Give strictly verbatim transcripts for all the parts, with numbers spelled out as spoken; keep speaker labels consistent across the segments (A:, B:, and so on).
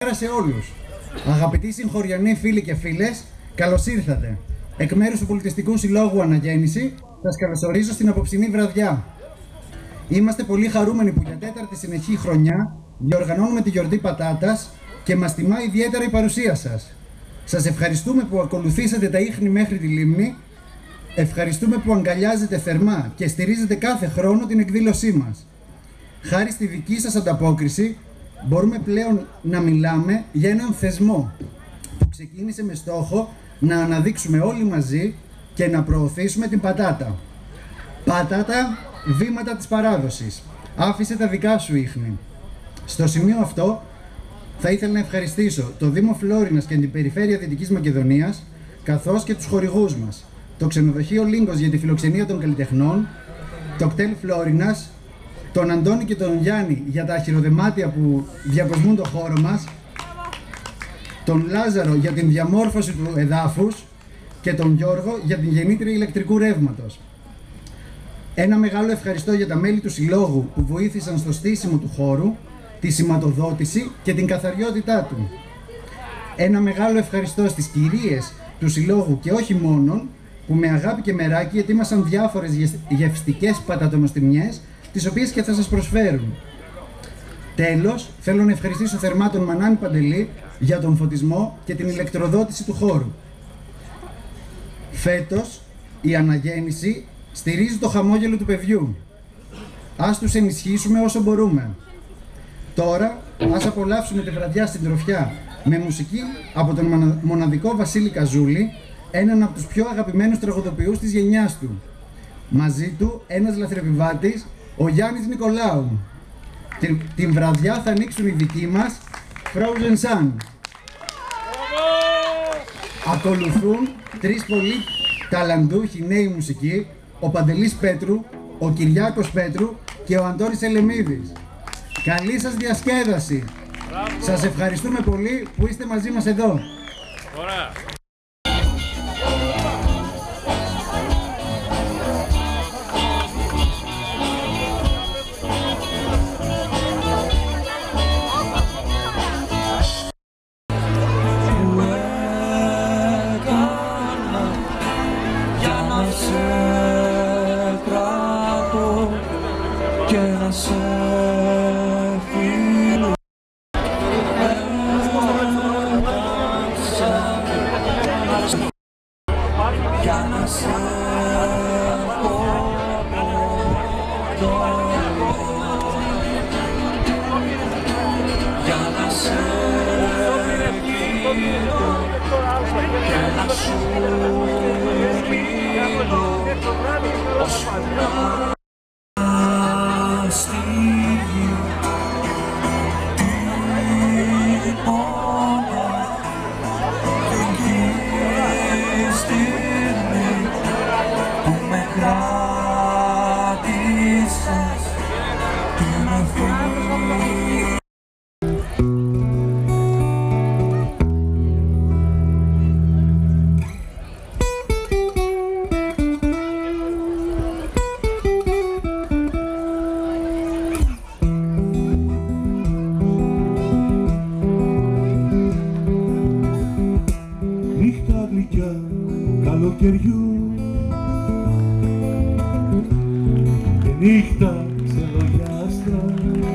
A: Καλημέρα σε όλους. Αγαπητοί συγχωριανοί φίλοι και φίλες, καλώς ήρθατε. Εκ μέρους του Πολιτιστικού Συλλόγου Αναγέννηση, σας καλωσορίζω στην απόψινή βραδιά. Είμαστε πολύ χαρούμενοι που για τέταρτη συνεχή χρονιά διοργανώνουμε τη γιορτή πατάτας και μας τιμά ιδιαίτερα η παρουσία σας. Σας ευχαριστούμε που ακολουθήσατε τα ίχνη μέχρι τη λίμνη. Ευχαριστούμε που αγκαλιάζετε θερμά και στηρίζετε κάθε χρόνο την εκδήλωσή μας. Χάρη στη δική σας ανταπόκριση, μπορούμε πλέον να μιλάμε για έναν θεσμό που ξεκίνησε με στόχο να αναδείξουμε όλοι μαζί και να προωθήσουμε την πατάτα. Πατάτα, βήματα της παράδοσης. Άφησε τα δικά σου ίχνη. Στο σημείο αυτό θα ήθελα να ευχαριστήσω το Δήμο Φλόρινας και την Περιφέρεια Δυτικής Μακεδονίας, καθώς και τους χορηγούς μας, το Ξενοδοχείο Λίγκος για τη φιλοξενία των καλλιτεχνών, το κτέλ Φλόρινας, τον Αντώνη και τον Γιάννη για τα αχυροδεμάτια που διακοσμούν το χώρο μας, τον Λάζαρο για την διαμόρφωση του εδάφους και τον Γιώργο για την γεννήτρια ηλεκτρικού ρεύματος. Ένα μεγάλο ευχαριστώ για τα μέλη του Συλλόγου που βοήθησαν στο στήσιμο του χώρου, τη σηματοδότηση και την καθαριότητά του. Ένα μεγάλο ευχαριστώ στις κυρίες του Συλλόγου και όχι μόνον, που με αγάπη και μεράκι ετοίμασαν διάφορες γευστικές πατατονοστιμιές, τις οποίες και θα σας προσφέρουν. Τέλος, θέλω να ευχαριστήσω θερμά τον Μανάνη Παντελή για τον φωτισμό και την ηλεκτροδότηση του χώρου. Φέτος, η Αναγέννηση στηρίζει το χαμόγελο του παιδιού. Ας τους ενισχύσουμε όσο μπορούμε. Τώρα, ας απολαύσουμε τη βραδιά στην Τροφιά με μουσική από τον μοναδικό Βασίλη Καζούλη, έναν από τους πιο αγαπημένους τραγουδοποιούς της γενιάς του. Μαζί του, ένας λαθρεπιβάτης, ο Γιάννης Νικολάου. Την, την βραδιά θα ανοίξουν οι δικοί μας Frozen Sun. Ακολουθούν τρεις πολύ ταλαντούχοι νέοι μουσικοί, ο Παντελής Πέτρου, ο Κυριάκος Πέτρου και ο Αντώνης Ελεμίδης. Καλή σας διασκέδαση. Μπράβο. Σας ευχαριστούμε πολύ που είστε μαζί μας εδώ. Ωραία.
B: Καλοκαιριού και νύχτα ξελογιάστρα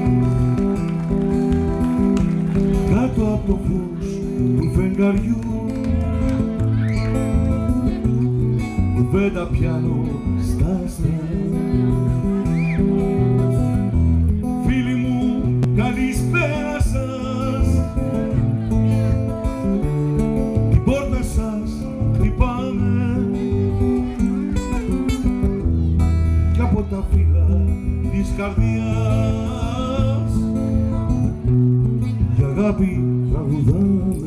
B: κάτω από το φως του φεγγαριού κουβέντα πιάνω στα άστρα. Φίλοι μου, καλησπέρα σας, την πόρτα σας χτυπάμε κι από τα φύλλα της καρδιάς για αγάπη τραγουδάμε.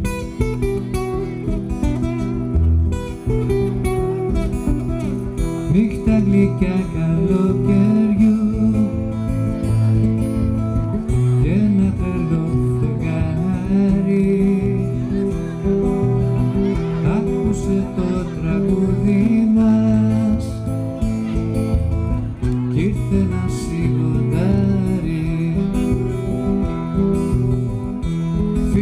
C: Νύχτα γλυκιά καλοκαιριού και ένα τρελό φεγγάρι άκουσε το τραγούδι μας κι ήρθε ένα σιγοντάρι.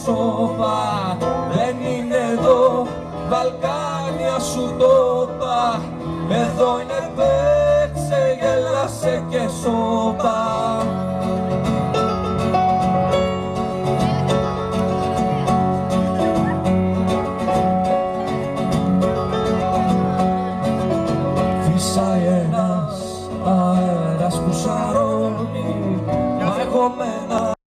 D: σώπα. Δεν είναι εδώ Βαλκάνια σου τόπα. Εδώ είναι παίξε, γέλασε και σώπα.